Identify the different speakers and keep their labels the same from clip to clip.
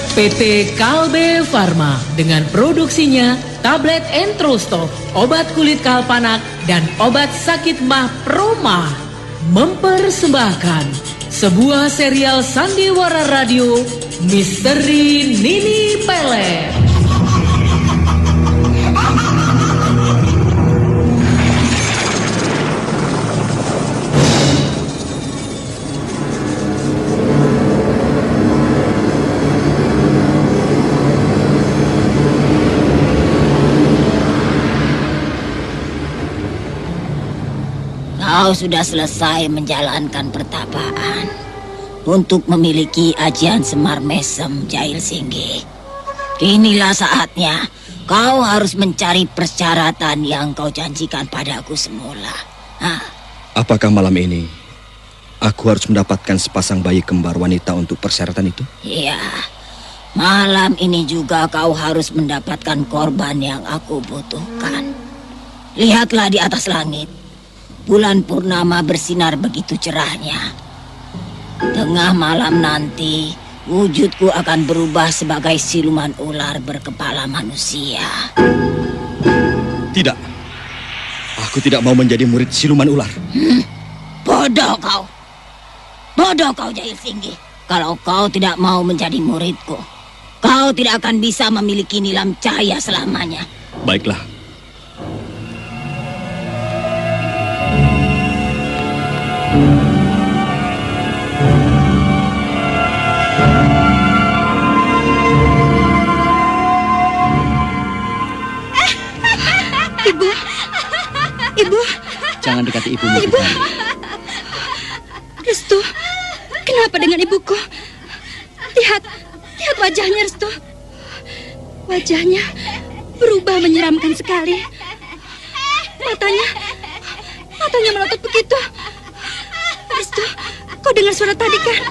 Speaker 1: PT Kalbe Farma dengan produksinya tablet Entrostop, obat kulit kalpanak dan obat sakit mah Proma mempersembahkan sebuah serial sandiwara radio Misteri Nini Pelet.
Speaker 2: Kau sudah selesai menjalankan pertapaan untuk memiliki ajian Semar Mesem, Jail Singgi. Inilah saatnya kau harus mencari persyaratan yang kau janjikan padaku semula.
Speaker 3: Apakah malam ini aku harus mendapatkan sepasang bayi kembar wanita untuk persyaratan itu?
Speaker 2: Iya, malam ini juga kau harus mendapatkan korban yang aku butuhkan. Lihatlah di atas langit. Bulan purnama bersinar begitu cerahnya. Tengah malam nanti, wujudku akan berubah sebagai siluman ular berkepala manusia.
Speaker 3: Tidak. Aku tidak mau menjadi murid siluman ular.
Speaker 2: Bodoh kau. Bodoh kau, Jail Singgi. Kalau kau tidak mau menjadi muridku, kau tidak akan bisa memiliki nilam cahaya selamanya.
Speaker 3: Baiklah.
Speaker 4: Ibu.
Speaker 3: Jangan dekati ibumu.
Speaker 4: Ibu. Restu, kenapa dengan ibuku? Lihat wajahnya, Restu. Wajahnya berubah menyeramkan sekali. Matanya melotot begitu. Restu, kau dengar suara tadi kan?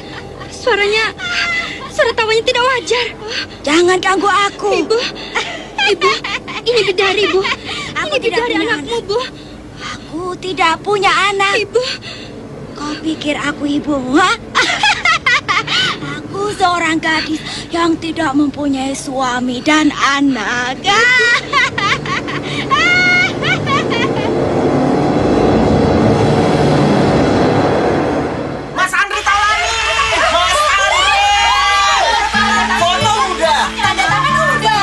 Speaker 4: Suara tawanya tidak wajar.
Speaker 2: Jangan ganggu aku.
Speaker 4: Ibu, ini bidari, Bu. Ini bidari anakmu, Bu.
Speaker 2: Aku tidak punya anak.
Speaker 4: Ibu.
Speaker 2: Kau pikir aku ibumu, ha? Aku seorang gadis yang tidak mempunyai suami dan anak.
Speaker 5: Mas Andri Taulani! Mas Andri! Foto udah! Tanda tangan udah!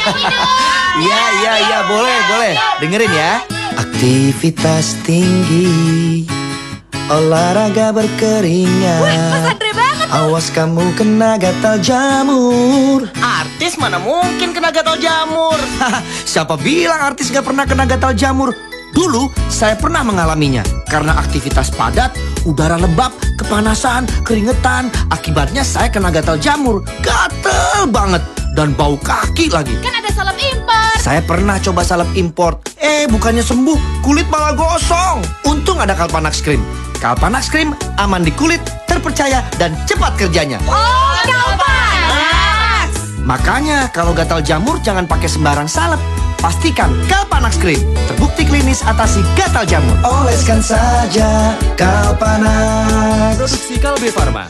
Speaker 6: Iya, boleh. Dengerin ya. Aktivitas tinggi, olahraga berkeringat.
Speaker 5: Mas Andre banget tuh.
Speaker 6: Awas kamu kena gatal jamur.
Speaker 5: Artis mana mungkin kena gatal jamur?
Speaker 6: Siapa bilang artis gak pernah kena gatal jamur? Dulu saya pernah mengalaminya. Karena aktivitas padat, udara lembab, kepanasan, keringetan. Akibatnya saya kena gatal jamur. Gatel banget. Dan bau kaki lagi.
Speaker 5: Kan ada salep impor.
Speaker 6: Saya pernah coba salep import. Bukannya sembuh, kulit malah gosong. Untung ada Kalpanax Cream. Kalpanax Cream aman di kulit, terpercaya, dan cepat kerjanya.
Speaker 5: Oh, Kalpanax!
Speaker 6: Makanya kalau gatal jamur jangan pakai sembarang salep. Pastikan Kalpanax Cream terbukti klinis atasi gatal jamur. Oleskan saja Kalpanax.
Speaker 3: Produksi Kalbe Farma.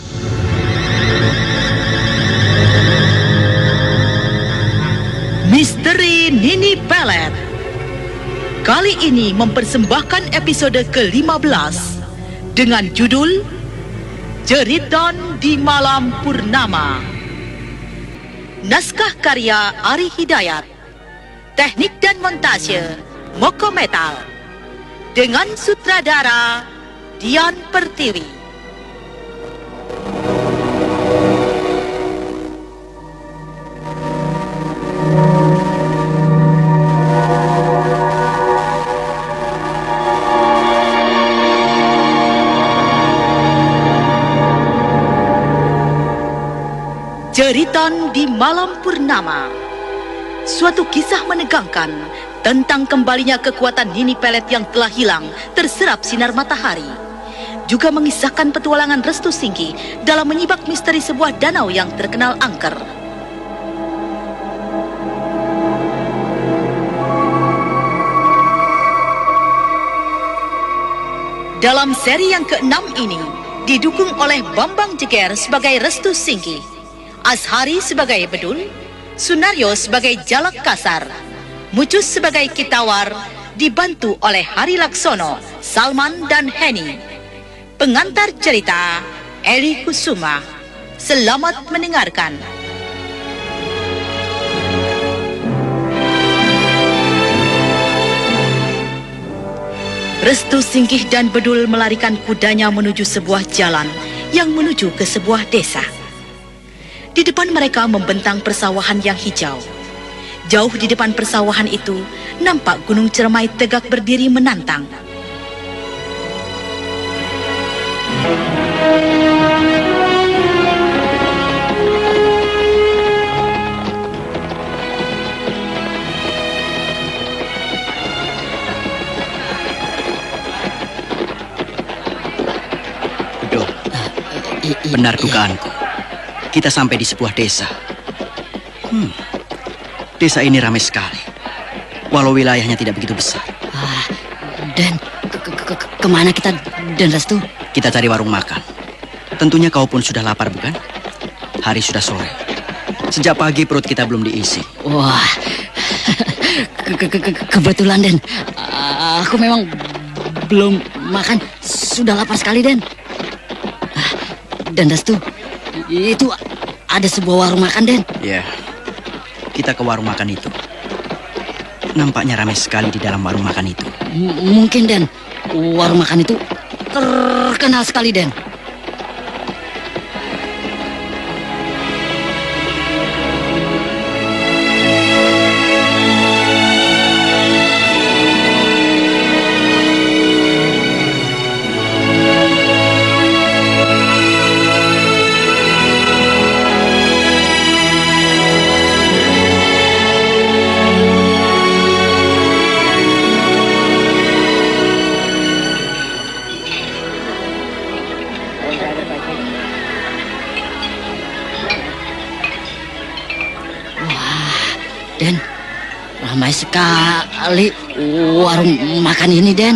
Speaker 1: Misteri Nini Pelet kali ini mempersembahkan episode ke-15 dengan judul Jeritan di Malam Purnama. Naskah karya Ari Hidayat, teknik dan montase Moko Metal, dengan sutradara Dian Pertiwi. Jeritan di Malam Purnama, suatu kisah menegangkan tentang kembalinya kekuatan Nini Pelet yang telah hilang terserap sinar matahari. Juga mengisahkan petualangan Restu Singgi dalam menyibak misteri sebuah danau yang terkenal angker. Dalam seri yang ke-6 ini, didukung oleh Bambang Jeger sebagai Restu Singgi, Ashari sebagai Bedul, Sunario sebagai Jalak Kasar, Mucus sebagai Kitawar, dibantu oleh Hari Laksono, Salman dan Henny. Pengantar cerita Eli Kusuma. Selamat mendengarkan. Restu, Singkih dan Bedul melarikan kudanya menuju sebuah jalan yang menuju ke sebuah desa. Di depan mereka membentang persawahan yang hijau. Jauh di depan persawahan itu, nampak Gunung Ciremai tegak berdiri menantang.
Speaker 7: Betul. Benar dugaanku. Kita sampai di sebuah desa. Desa ini ramai sekali, walau wilayahnya tidak begitu besar.
Speaker 2: Dan kemana kita, Dan Restu?
Speaker 7: Kita cari warung makan. Tentunya kau pun sudah lapar, bukan? Hari sudah sore. Sejak pagi perut kita belum diisi.
Speaker 2: Wah, kebetulan, Den. Aku memang belum makan. Sudah lapar sekali, Den. Dan Restu, itu ada sebuah warung makan, Den.
Speaker 7: Ya, kita ke warung makan itu. Nampaknya ramai sekali di dalam warung makan itu.
Speaker 2: Mungkin, Den, warung makan itu terkenal sekali, Den. Den, ramai sekali warung makan ini, Den.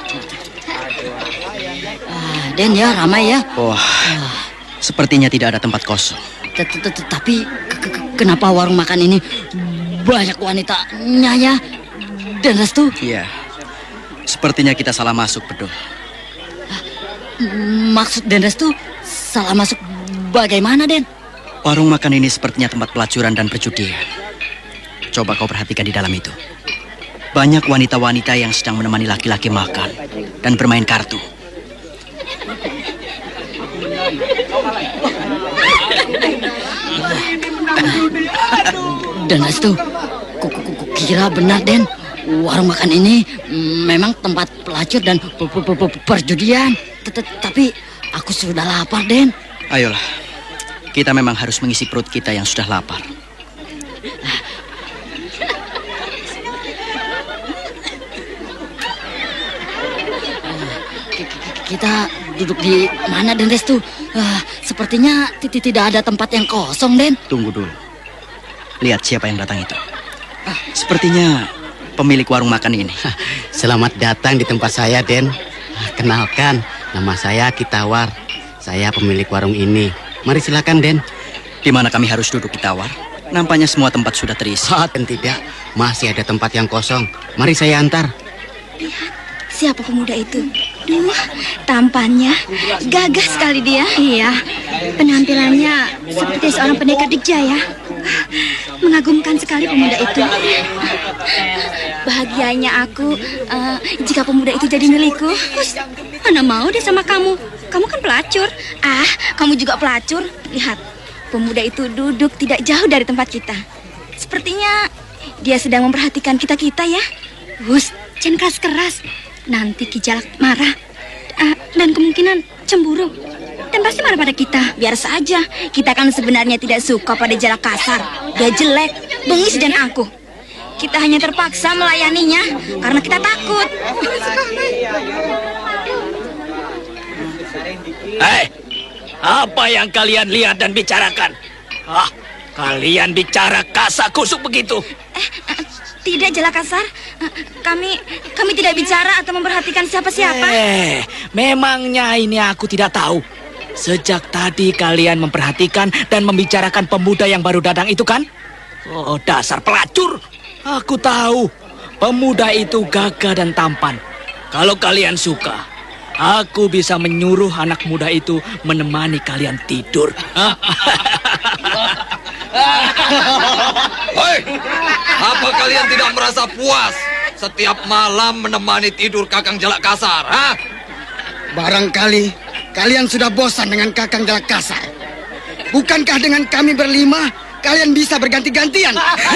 Speaker 2: Den, ya ramai ya.
Speaker 7: Wah, sepertinya tidak ada tempat kosong.
Speaker 2: Tapi kenapa warung makan ini banyak wanitanya ya, Dan Restu?
Speaker 7: Iya, sepertinya kita salah masuk, Bedul.
Speaker 2: Maksud Dan Restu salah masuk bagaimana, Den?
Speaker 7: Warung makan ini sepertinya tempat pelacuran dan perjudian. Coba kau perhatikan di dalam itu. Banyak wanita-wanita yang sedang menemani laki-laki makan dan bermain kartu.
Speaker 2: Dan Restu, kira benar, Den. Warung makan ini memang tempat pelacur dan perjudian. Tapi aku sudah lapar, Den.
Speaker 7: Ayolah, kita memang harus mengisi perut kita yang sudah lapar.
Speaker 2: Kita duduk di mana, Den Restu? Sepertinya tidak ada tempat yang kosong, Den.
Speaker 7: Tunggu dulu. Lihat siapa yang datang itu. Sepertinya pemilik warung makan ini.
Speaker 8: Selamat datang di tempat saya, Den. Kenalkan, nama saya Kitawar. Saya pemilik warung ini. Mari silakan, Den.
Speaker 7: Di mana kami harus duduk, Kitawar? Nampaknya semua tempat sudah terisi.
Speaker 8: Dan tidak, masih ada tempat yang kosong. Mari saya antar.
Speaker 4: Lihat, siapa pemuda itu? Duh, tampannya gagah sekali dia. Iya, penampilannya seperti seorang pendekar dijaya. Mengagumkan sekali pemuda itu. Bahagianya aku jika pemuda itu jadi milikku. Mana mau dia sama kamu? Kamu kan pelacur. Kamu juga pelacur. Lihat, pemuda itu duduk tidak jauh dari tempat kita. Sepertinya dia sedang memperhatikan kita-kita ya. Hus, jangan keras-keras. Nanti Ki Jalak marah dan kemungkinan cemburu. Dan pasti marah pada kita. Biar saja, kita kan sebenarnya tidak suka pada Jalak Kasar. Dia jelek, bengis dan angkuh. Kita hanya terpaksa melayaninya karena kita takut.
Speaker 9: Apa yang kalian lihat dan bicarakan? Kalian bicara kasak kusuk begitu?
Speaker 4: Tidak, Jalak Kasar. Kami tidak bicara atau memperhatikan siapa-siapa.
Speaker 9: Memangnya ini aku tidak tahu. Sejak tadi kalian memperhatikan dan membicarakan pemuda yang baru datang itu kan? Oh, dasar pelacur. Aku tahu, pemuda itu gagah dan tampan. Kalau kalian suka, aku bisa menyuruh anak muda itu menemani kalian tidur.
Speaker 3: Hei, apa kalian tidak merasa puas setiap malam menemani tidur Kakang Jalak Kasar? Ha?
Speaker 10: Barangkali kalian sudah bosan dengan Kakang Jalak Kasar. Bukankah dengan kami berlima, kalian bisa berganti-gantian?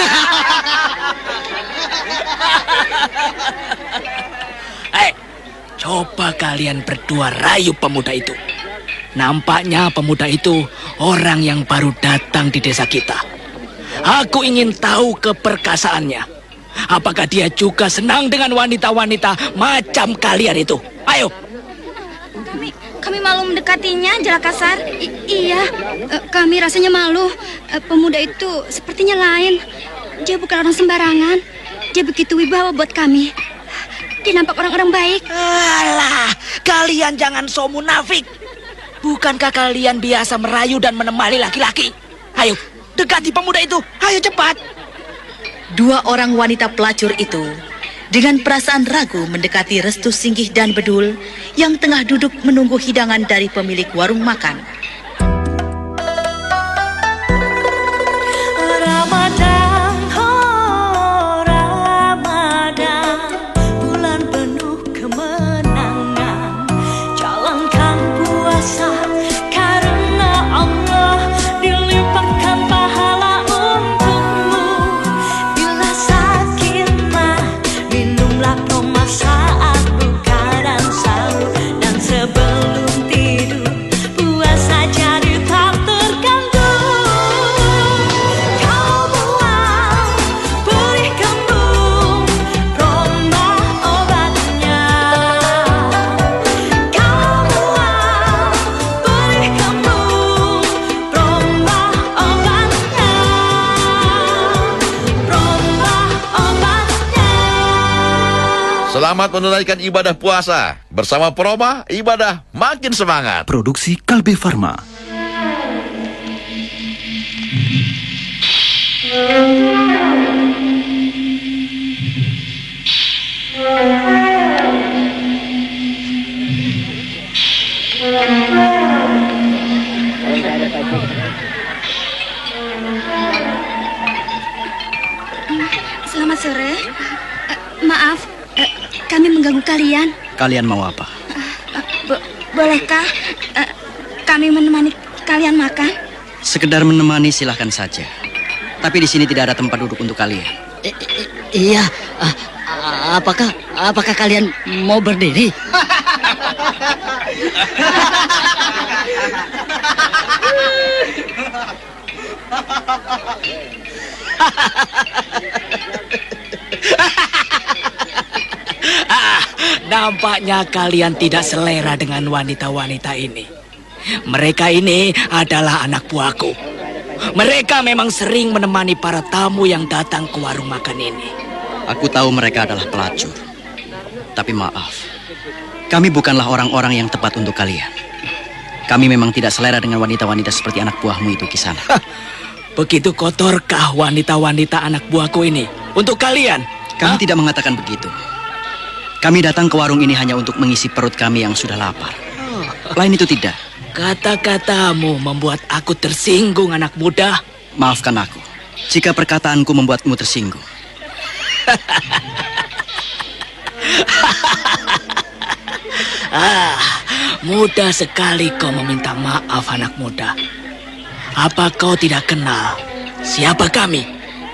Speaker 9: Hei, coba kalian berdua rayu pemuda itu. Nampaknya pemuda itu orang yang baru datang di desa kita. Aku ingin tahu keperkasaannya. Apakah dia juga senang dengan wanita-wanita macam kalian itu? Ayo.
Speaker 4: Kami malu mendekatinya, Jalak Kasar. Iya, kami rasanya malu. Pemuda itu sepertinya lain. Dia bukan orang sembarangan. Dia begitu wibawa buat kami. Dia nampak orang-orang baik.
Speaker 9: Alah, kalian jangan so munafik. Bukankah kalian biasa merayu dan menemani laki-laki? Ayo, dekati pemuda itu. Ayo cepat.
Speaker 1: Dua orang wanita pelacur itu dengan perasaan ragu mendekati Restu Singgih dan Bedul yang tengah duduk menunggu hidangan dari pemilik warung makan.
Speaker 5: Ramadan, oh Ramadan, bulan penuh kemenangan. Jalankan puasa karena Allah dilimpahkan pahala untukmu. Bila sakit mah minumlah tomat saat buka dan sahur, dan sebelum tidur puasa jadi tak terganggu. Kau buang perih kembung, rombak obatnya. Kau buang perih kembung, rombak obatnya. Rombak obatnya.
Speaker 11: Selamat menunaikan ibadah puasa. Bersama Proma, ibadah makin semangat.
Speaker 12: Produksi Kalbe Farma.
Speaker 4: Selamat sore. Maaf, kami mengganggu kalian.
Speaker 7: Kalian mau apa?
Speaker 4: Bolehkah kami menemani kalian makan?
Speaker 7: Sekedar menemani silahkan saja. Tapi di sini tidak ada tempat duduk untuk kalian.
Speaker 2: Iya, apakah kalian mau berdiri?
Speaker 9: Nampaknya kalian tidak selera dengan wanita-wanita ini. Mereka ini adalah anak buahku. Mereka memang sering menemani para tamu yang datang ke warung makan ini.
Speaker 7: Aku tahu mereka adalah pelacur. Tapi maaf, kami bukanlah orang-orang yang tepat untuk kalian. Kami memang tidak selera dengan wanita-wanita seperti anak buahmu itu, Kisana.
Speaker 9: Begitu kotorkah wanita-wanita anak buahku ini untuk kalian?
Speaker 7: Kami tidak mengatakan begitu. Kami datang ke warung ini hanya untuk mengisi perut kami yang sudah lapar. Lain itu tidak.
Speaker 9: Kata-katamu membuat aku tersinggung, anak muda.
Speaker 7: Maafkan aku jika perkataanku membuatmu tersinggung.
Speaker 9: Mudah sekali kau meminta maaf, anak muda. Apa kau tidak kenal siapa kami?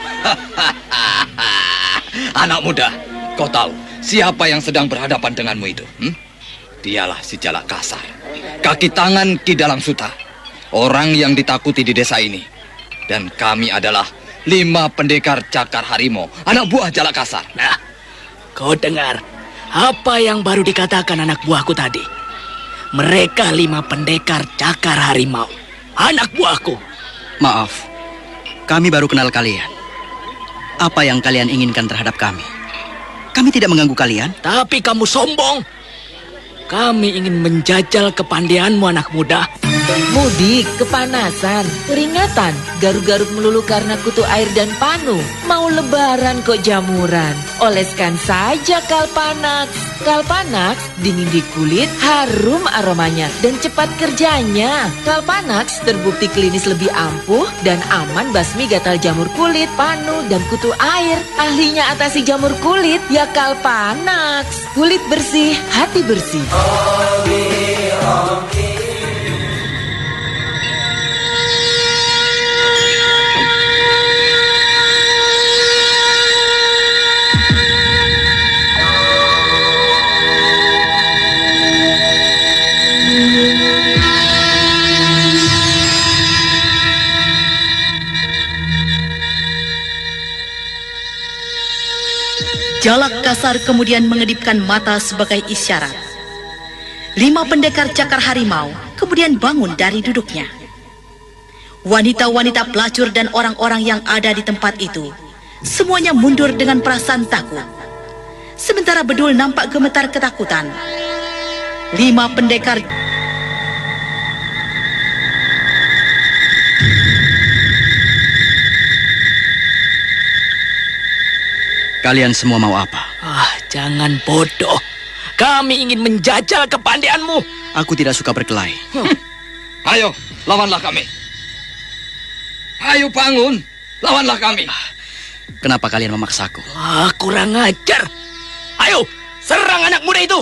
Speaker 3: Anak muda, kau tahu siapa yang sedang berhadapan denganmu itu? Dialah si Jalak Kasar, kaki tangan Ki Dalang Suta, orang yang ditakuti di desa ini. Dan kami adalah 5 pendekar Cakar Harimau, anak buah Jalak Kasar.
Speaker 9: Nah, kau dengar apa yang baru dikatakan anak buahku tadi? Mereka 5 pendekar Cakar Harimau, anak buahku.
Speaker 7: Maaf, kami baru kenal kalian. Apa yang kalian inginkan terhadap kami? Kami tidak mengganggu kalian.
Speaker 9: Tapi kamu sombong. Kami ingin menjajal kepandaianmu, anak muda.
Speaker 12: Mudik, kepanasan, keringatan, garuk-garuk melulu karena kutu air dan panu. Mau lebaran kok jamuran. Oleskan saja Kalpanax. Kalpanax dingin di kulit, harum aromanya dan cepat kerjanya. Kalpanax terbukti klinis lebih ampuh dan aman basmi gatal jamur kulit, panu dan kutu air. Ahlinya atasi jamur kulit ya Kalpanax. Kulit bersih, hati bersih.
Speaker 1: Jalak Kasar kemudian mengedipkan mata sebagai isyarat. 5 pendekar cakar harimau kemudian bangun dari duduknya. Wanita-wanita pelacur dan orang-orang yang ada di tempat itu semuanya mundur dengan perasaan takut. Sementara Bedul nampak gemetar ketakutan. 5 pendekar
Speaker 7: Kalian semua mau apa?
Speaker 9: Jangan bodoh. Kami ingin menjajal kepandaianmu.
Speaker 7: Aku tidak suka berkelahi.
Speaker 3: Ayo, lawanlah kami. Ayo bangun, lawanlah kami.
Speaker 7: Kenapa kalian memaksaku?
Speaker 9: Kurang ajar. Ayo, serang anak muda itu.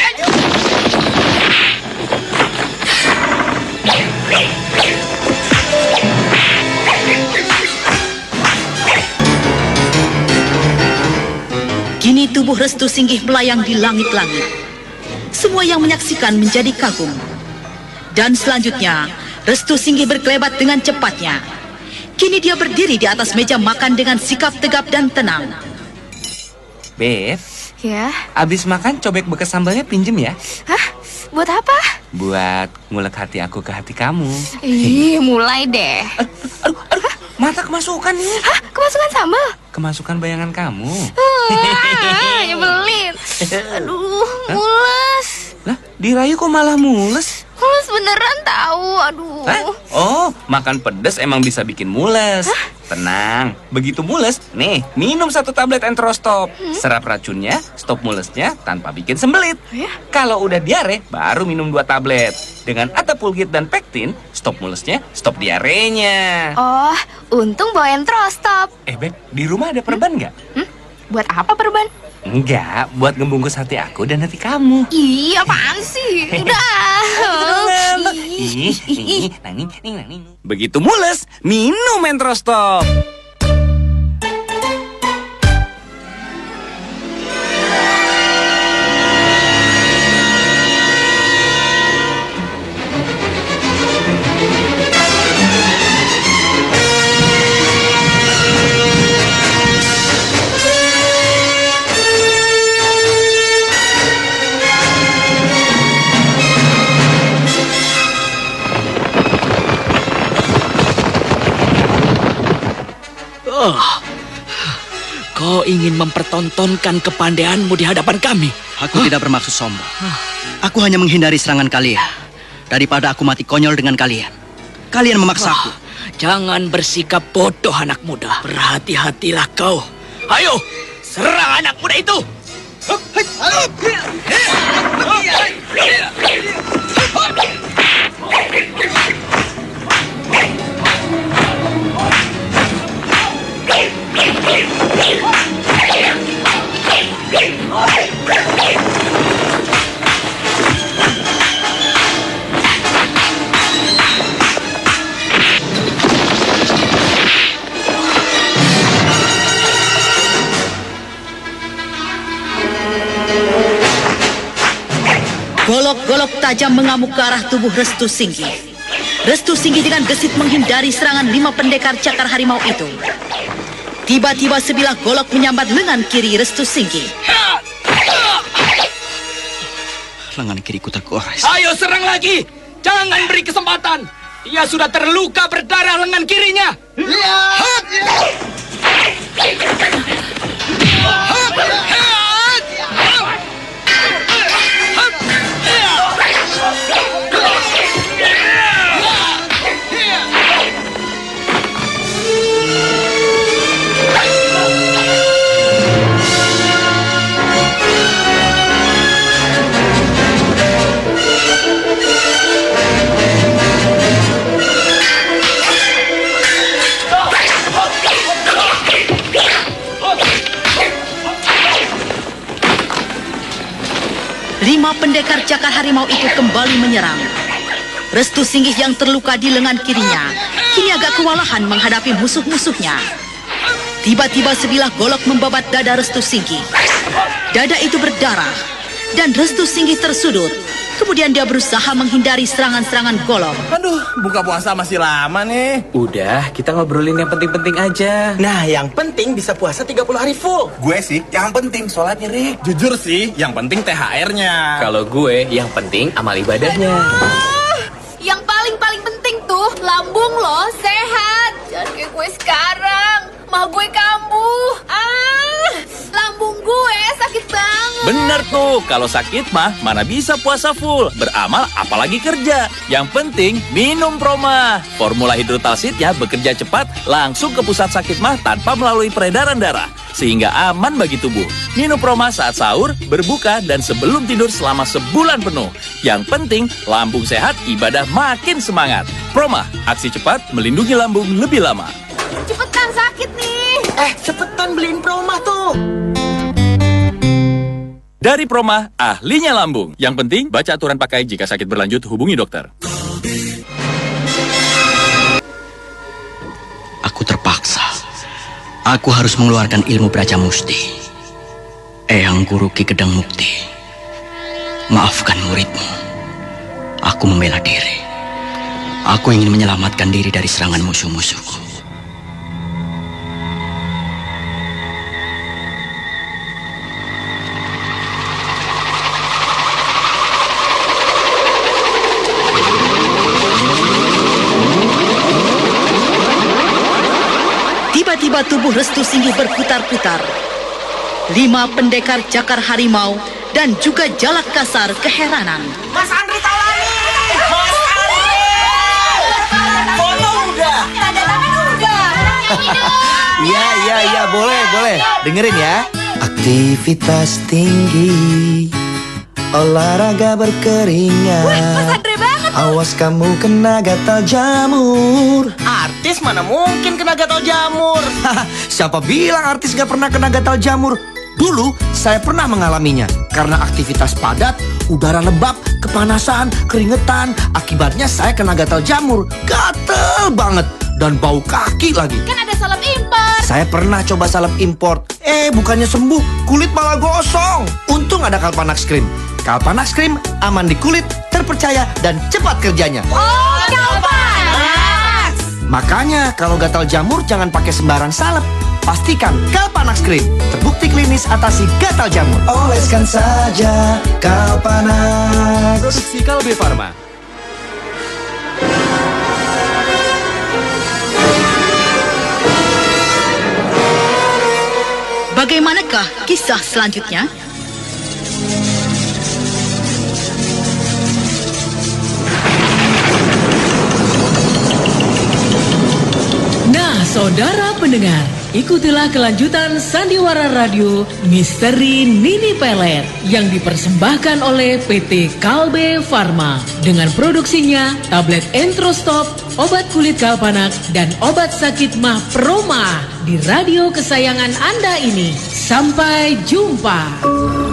Speaker 1: Kini tubuh Restu Singgih melayang di langit-langit. Semua yang menyaksikan menjadi kagum. Dan selanjutnya, Restu Singgih berkelebat dengan cepatnya. Kini dia berdiri di atas meja makan dengan sikap tegap dan tenang.
Speaker 13: Beb,
Speaker 14: Ya,
Speaker 13: abis makan cobek bekas sambalnya pinjem ya.
Speaker 14: hah? Buat apa?
Speaker 13: Buat ngulek hati aku ke hati kamu.
Speaker 14: Ih, mulai deh.
Speaker 13: Mata kemasukan nih.
Speaker 14: Hah? Kemasukan sambal?
Speaker 13: Kemasukan bayangan kamu.
Speaker 14: Nyebelin. Aduh, mules.
Speaker 13: Lah, dirayu kok malah mules?
Speaker 14: Mules beneran tahu. Aduh.
Speaker 13: Hah? Oh, makan pedas emang bisa bikin mules. Tenang, begitu mules, nih, minum 1 tablet Enterostop. Serap racunnya, stop mulesnya tanpa bikin sembelit. Kalau udah diare, baru minum 2 tablet. Dengan Atapulgit dan Pektin, stop mulesnya, stop diarenya.
Speaker 14: Oh, untung bawa Enterostop.
Speaker 13: Beb, di rumah ada perban nggak?
Speaker 14: Buat apa perban?
Speaker 13: Enggak, buat ngebungkus hati aku dan hati kamu.
Speaker 14: Ih, apaan sih? Udah.
Speaker 13: Begitu mules, minum Enterostop.
Speaker 9: Kau ingin mempertontonkan kepandaianmu di hadapan kami?
Speaker 7: Aku tidak bermaksud sombong. Aku hanya menghindari serangan kalian. Daripada aku mati konyol dengan kalian. Kalian memaksaku.
Speaker 9: Jangan bersikap bodoh anak muda. Berhati-hatilah kau. Ayo, serang anak muda itu.
Speaker 1: Golok-golok tajam mengamuk ke arah tubuh Restu Singgih. Restu Singgih dengan gesit menghindari serangan 5 pendekar cakar harimau itu. Tiba-tiba sebilah golok menyambar lengan kiri Restu Singgih.
Speaker 7: Lengan kiriku tergores.
Speaker 9: Ayo serang lagi. Jangan beri kesempatan. Dia sudah terluka berdarah lengan kirinya.
Speaker 1: 5 pendekar cakar harimau itu kembali menyerang. Restu Singgih yang terluka di lengan kirinya kini agak kewalahan menghadapi musuh-musuhnya. Tiba-tiba sebilah golok membabat dada Restu Singgih. Dada itu berdarah dan Restu Singgih tersudut. Kemudian dia berusaha menghindari serangan-serangan golok.
Speaker 15: Aduh, buka puasa masih lama nih.
Speaker 13: Udah, kita ngobrolin yang penting-penting aja.
Speaker 15: Nah, yang penting bisa puasa 30 hari full. Gue sih, yang penting sholatnya, Rik. Jujur sih, yang penting THR-nya.
Speaker 13: Kalau gue, yang penting amal ibadahnya.
Speaker 14: Yang paling penting tuh lambung lo sehat. Jangan kayak gue sekarang. Mah gue kambuh. Lambung gue sakit banget.
Speaker 9: Bener tuh, kalau sakit mah mana bisa puasa full. Beramal apalagi kerja. Yang penting minum Proma. Formula hidrotalsitnya bekerja cepat langsung ke pusat sakit mah tanpa melalui peredaran darah. Sehingga aman bagi tubuh. Minum Proma saat sahur, berbuka, dan sebelum tidur selama sebulan penuh. Yang penting lambung sehat, ibadah makin semangat. Proma, aksi cepat melindungi lambung lebih lama.
Speaker 14: Cepetan sakit nih.
Speaker 15: Cepetan beliin Proma tuh.
Speaker 9: Dari Proma, ahlinya lambung. Yang penting, baca aturan pakai. Jika sakit berlanjut, hubungi dokter.
Speaker 7: Aku terpaksa. Aku harus mengeluarkan ilmu Braja Musti. Eyang Guru Ki Gedang Mukti. Maafkan muridmu. Aku membela diri. Aku ingin menyelamatkan diri dari serangan musuh-musuhku.
Speaker 1: Tiba-tiba tubuh Restu Singgih berputar-putar. 5 pendekar cakar harimau dan juga Jalak Kasar keheranan.
Speaker 5: Mas Andri Taulani! Mas Andri! Foto udah! Tanda tangan udah!
Speaker 6: Iya, boleh. Dengerin ya. Aktivitas tinggi, olahraga berkeringat.
Speaker 5: Mas Andri banget!
Speaker 6: Awas kamu kena gatal jamur.
Speaker 15: Artis mana mungkin kena gatal jamur?
Speaker 6: Siapa bilang artis gak pernah kena gatal jamur? Dulu saya pernah mengalaminya. Karena aktivitas padat, udara lembab, kepanasan, keringetan. Akibatnya saya kena gatal jamur. Gatel banget. Dan bau kaki lagi.
Speaker 14: Kan ada salep impor.
Speaker 6: Saya pernah coba salep import. Bukannya sembuh, kulit malah gosong. Untung ada Kalpanax Cream. Kalpanax Cream aman di kulit, terpercaya, dan cepat kerjanya.
Speaker 14: Oh, Kalpanax!
Speaker 6: Makanya kalau gatal jamur jangan pakai sembarang salep. Pastikan Kalpanax Cream terbukti klinis atasi gatal jamur. Oleskan saja Kalpanax.
Speaker 13: Produksi Kalbe Farma.
Speaker 1: Bagaimanakah kisah selanjutnya?
Speaker 12: Nah, saudara pendengar, ikutilah kelanjutan Sandiwara Radio Misteri Nini Pelet yang dipersembahkan oleh PT Kalbe Farma dengan produksinya tablet Entrostop, obat kulit Kalpanax, dan obat sakit mah Proma di radio kesayangan Anda ini. Sampai jumpa.